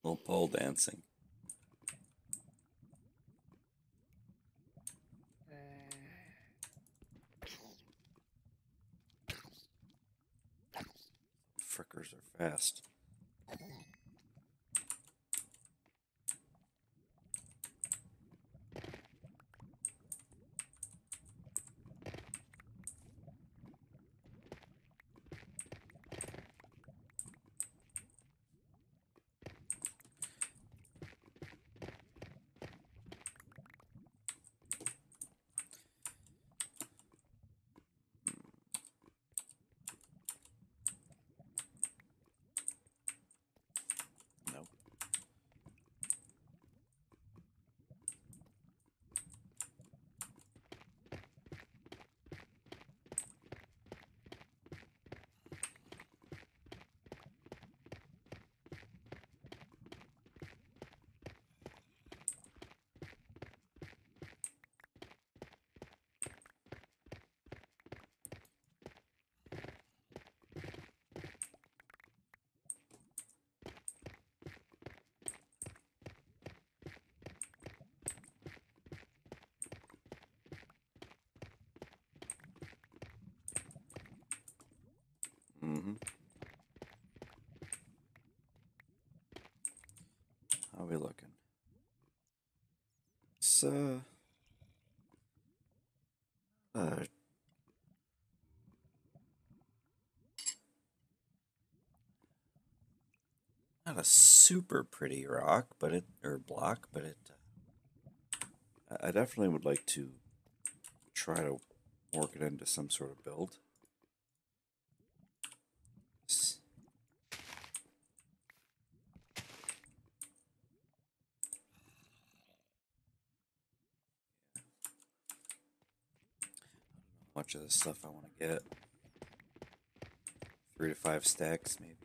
Little pole dancing. Frickers are fast. Nope. How are we looking? It's not a super pretty rock, but or block, but I definitely would like to try to work it into some sort of build. Much of this stuff I want to get. 3 to 5 stacks, maybe.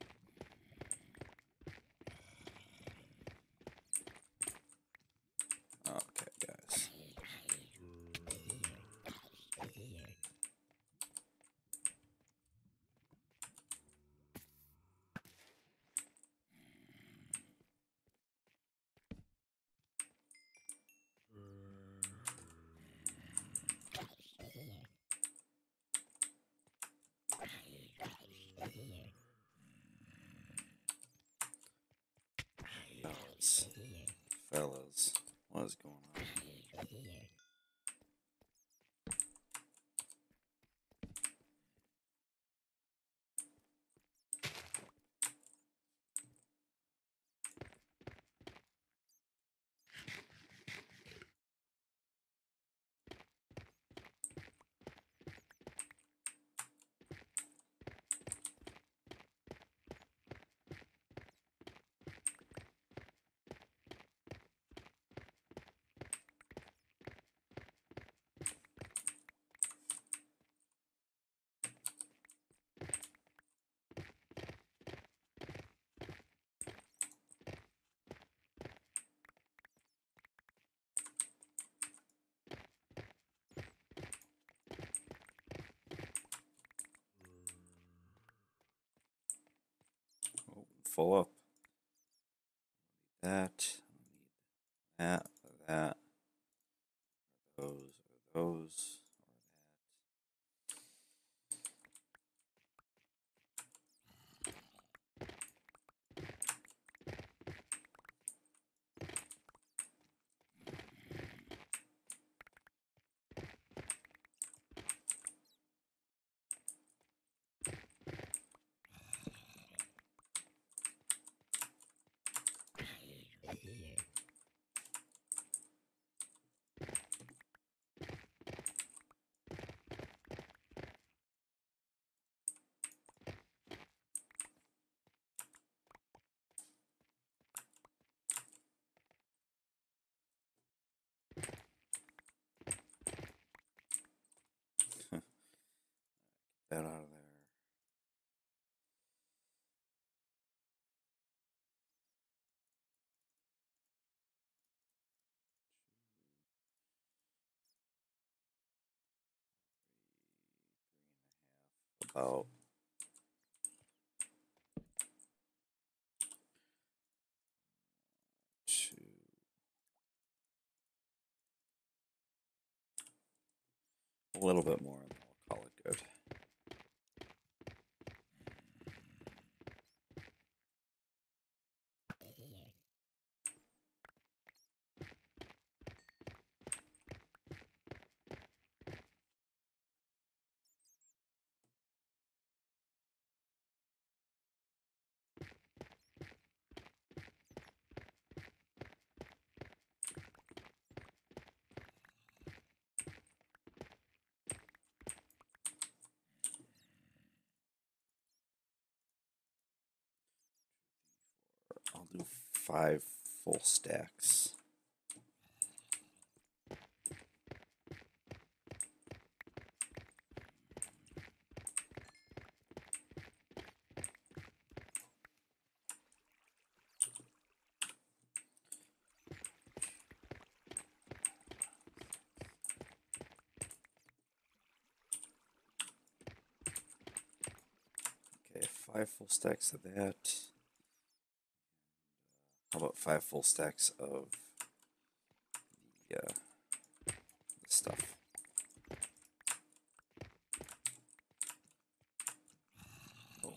Okay, guys. Fellas, what is going on? Oh, full up. That, that, those. That out of there. About A little bit more, and I'll call it good. I'll do 5 full stacks. Okay, 5 full stacks of that. How about 5 full stacks of the stuff? Oh.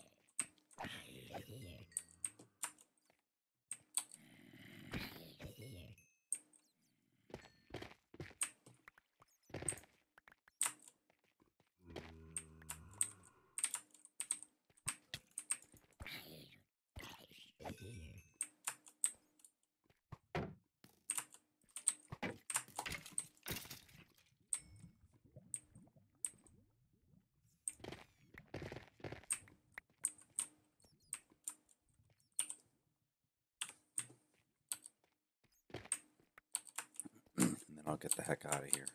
And then I'll get the heck out of here.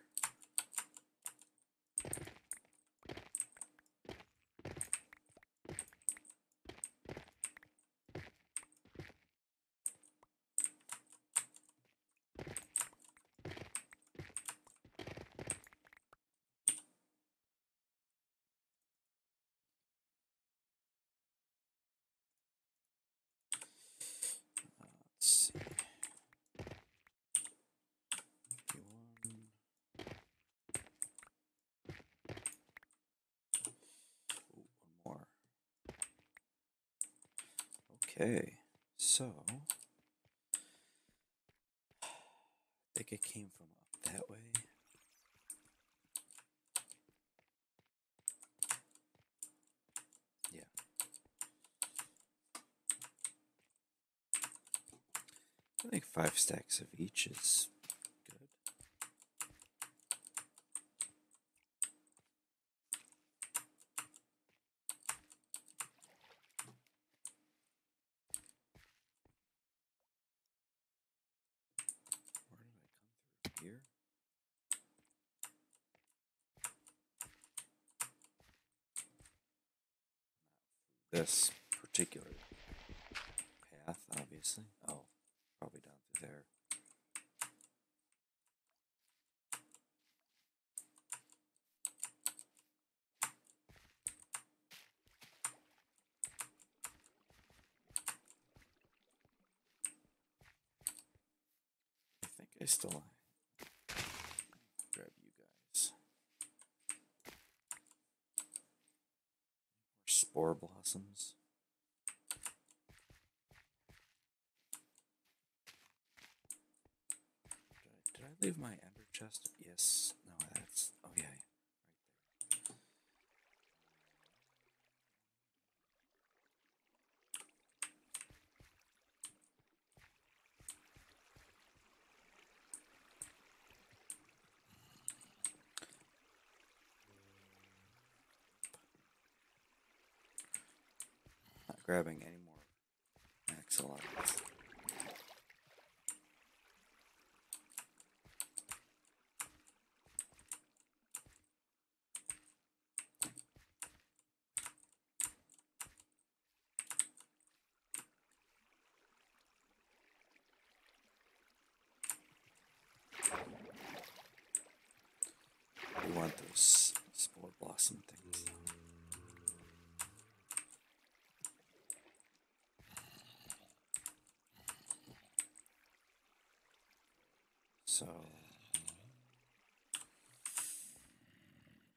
Let's see. One more. Okay, so I think it came from up that way. Yeah. I think 5 stacks of each is good. Where did I come through? Here? This particular path, obviously. Oh, probably down through there. I think I still grab you guys. More spore blossoms. Did I leave my ender chest? Yes. No, that's... Oh, yeah. Right there. Not grabbing any more axolotls. We want those spore blossom things. So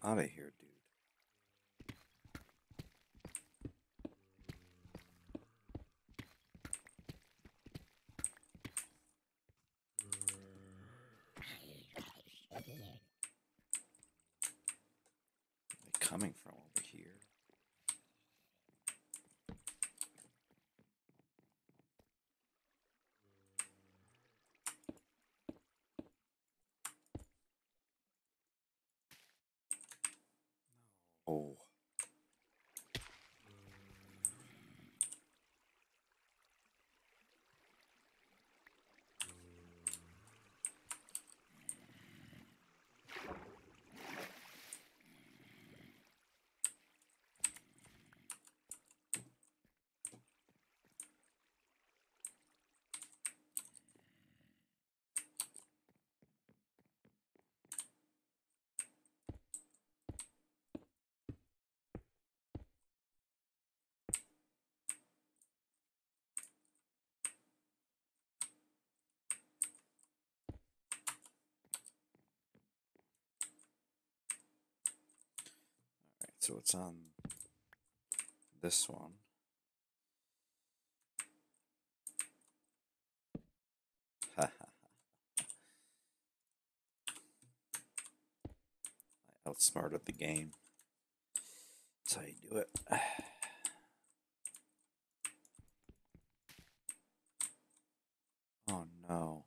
out of here, dude. Coming from over here. Oh. So it's on this one. I outsmarted the game. That's how you do it. Oh no.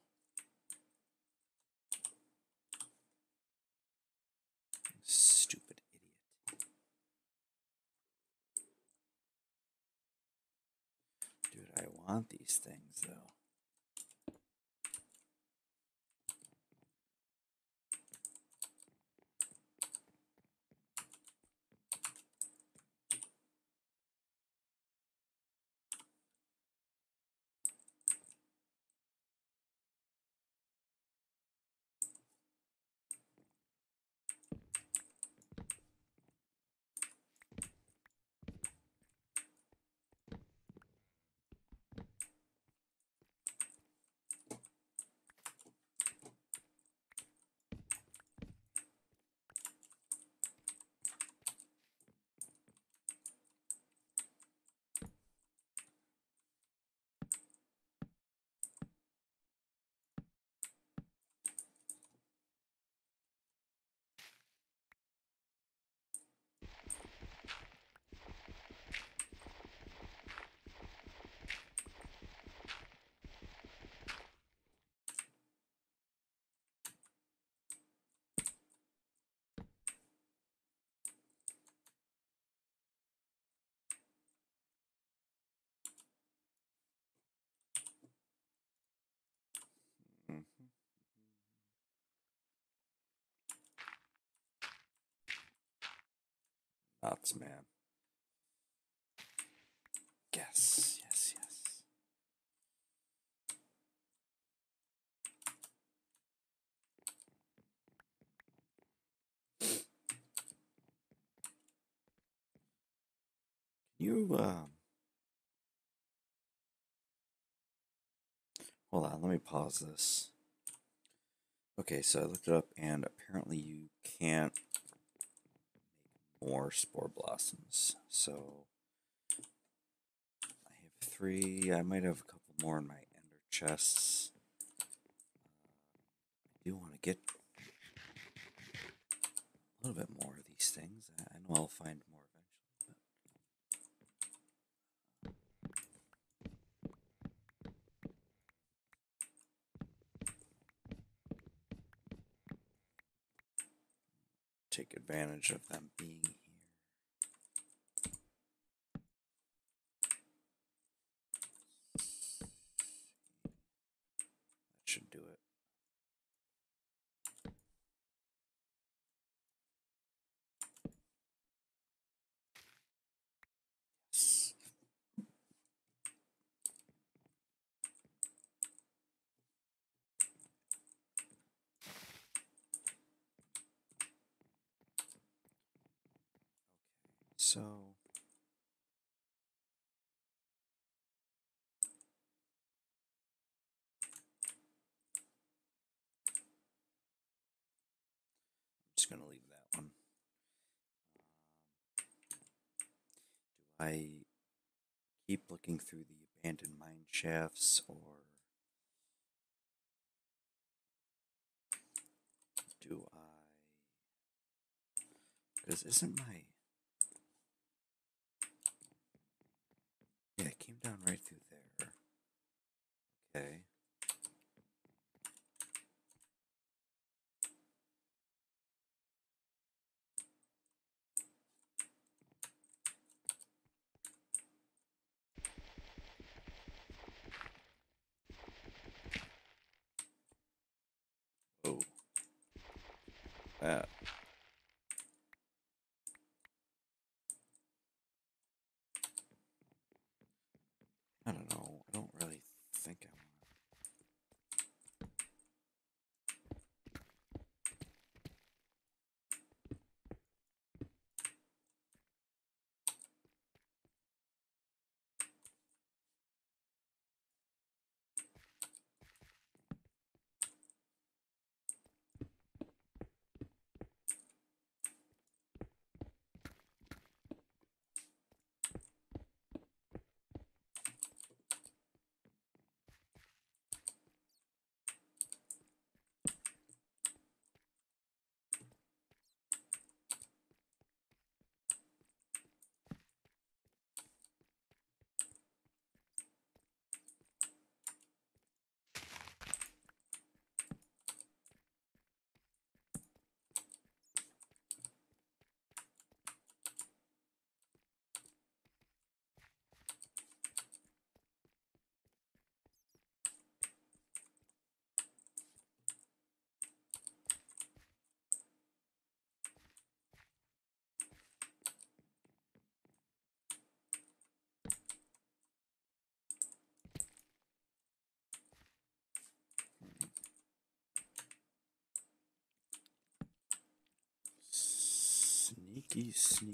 Stupid idiot. Dude, I want these things though. Nuts, man. Yes, yes, yes. You, hold on, let me pause this. Okay, so I looked it up, and apparently you can't make more spore blossoms. So I have 3. I might have a couple more in my ender chests. I do want to get a little bit more of these things. I know I'll find more eventually. Take advantage of them being here. That should do it. Yes. So I'm just going to leave that one. I keep looking through the abandoned mine shafts, or do I? Because isn't my... Yeah, it came down right through there. Okay. Oh. That. I don't know. I don't really think I want sneaky, sneaky.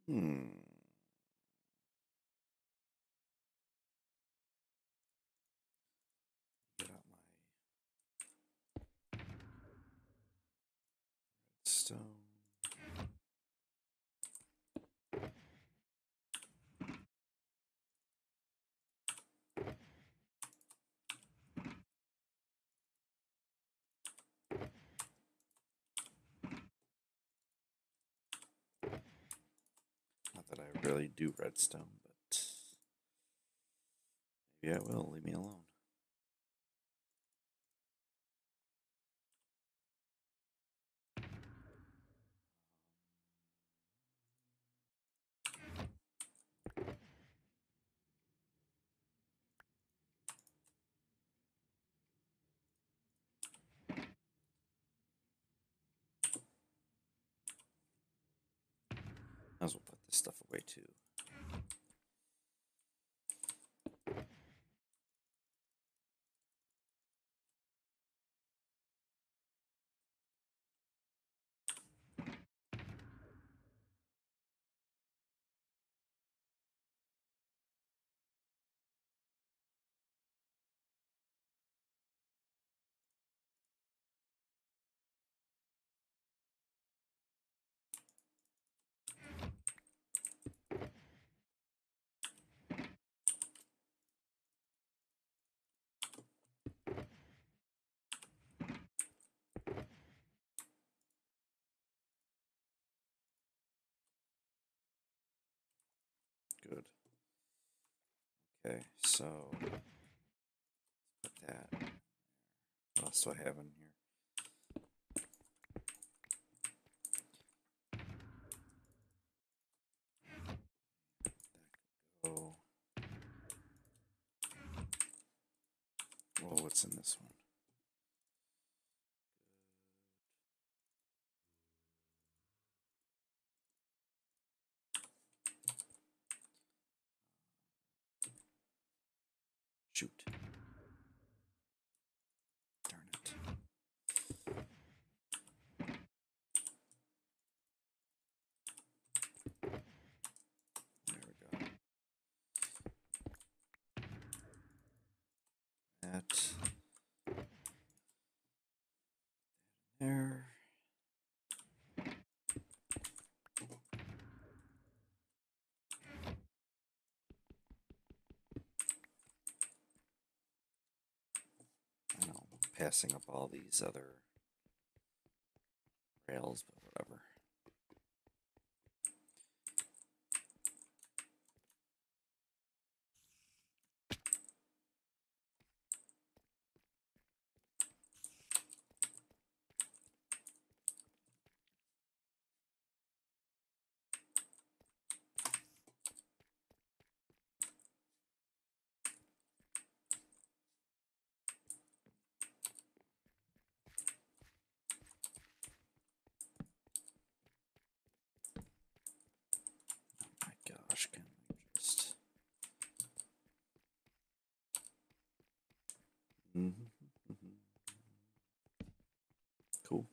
Hmm. Get out my stone. Not that I really do redstone, but maybe I will. Leave me alone. Might as well put this stuff away too. Good. Okay, so put that. What else do I have in here? That could go. Whoa, what's in this one? Shoot. Darn it. There we go. That. There. I know, passing up all these other rails, but whatever. Oh my gosh, can we just... Cool.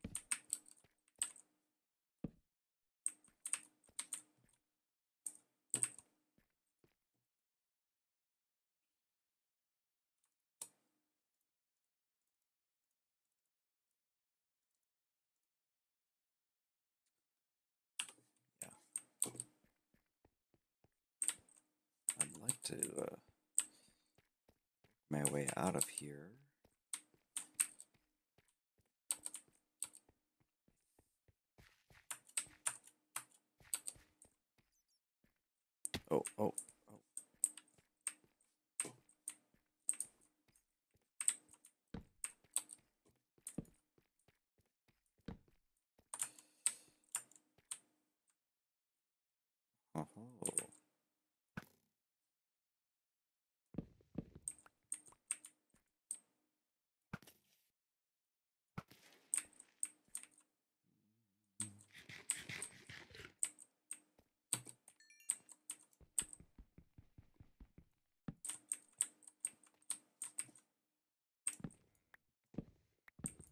Yeah. I'd like to my way out of here. Oh, oh, oh. Oh.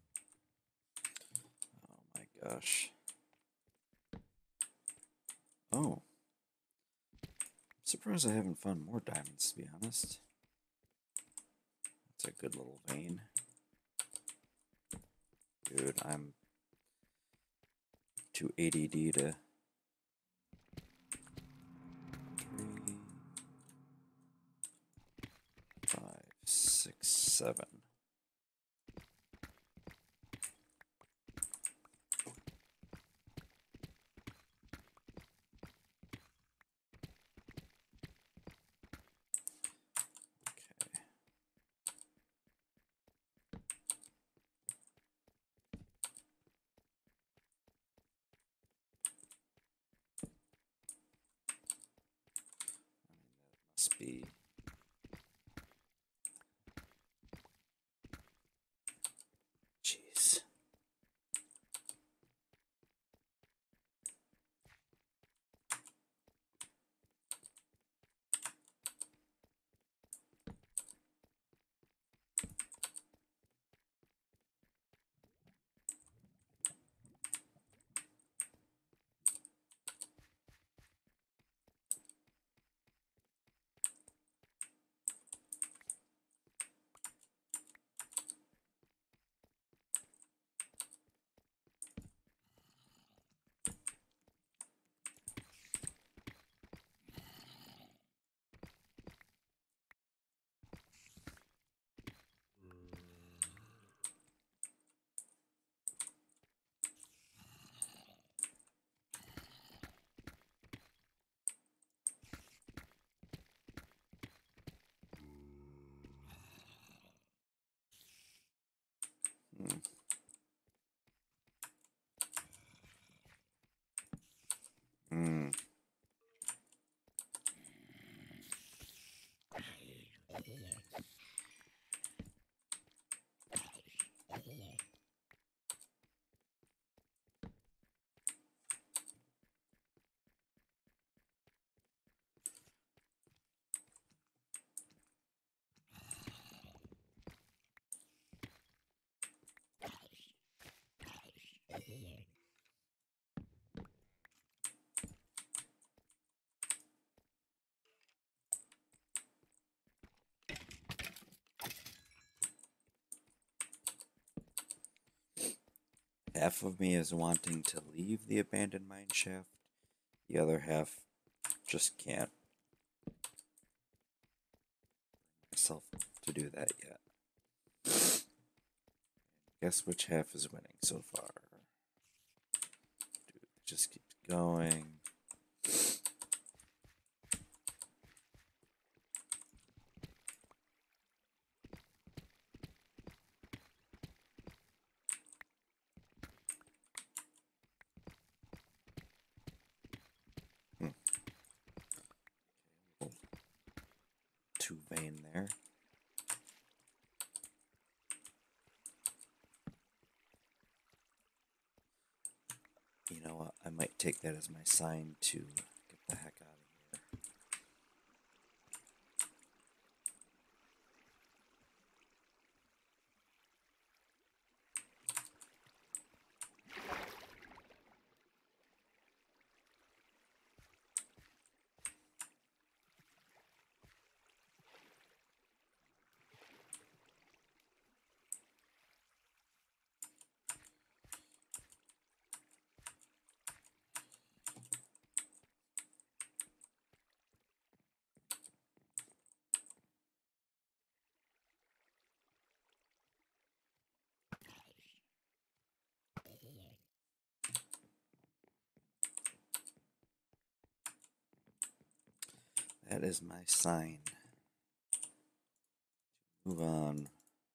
Oh my gosh. Oh. I'm surprised I haven't found more diamonds, to be honest. That's a good little vein. Dude, I'm too ADD to... 3, 5, 6, 7. Must be... Jeez. Hmm. Hmm. Half of me is wanting to leave the abandoned mine shaft. The other half just can't bring myself to do that yet. Guess which half is winning so far? Dude, just keeps going. Two vein there. You know what? I might take that as my sign to get the heck out of here. That is my sign. Move on.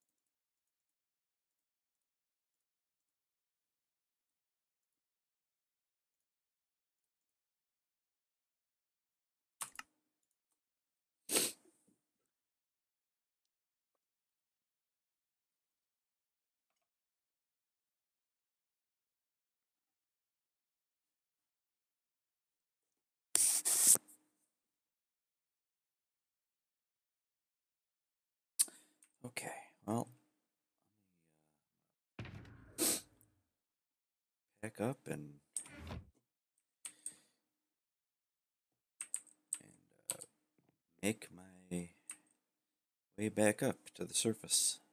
Okay, well, pack up and make my way back up to the surface.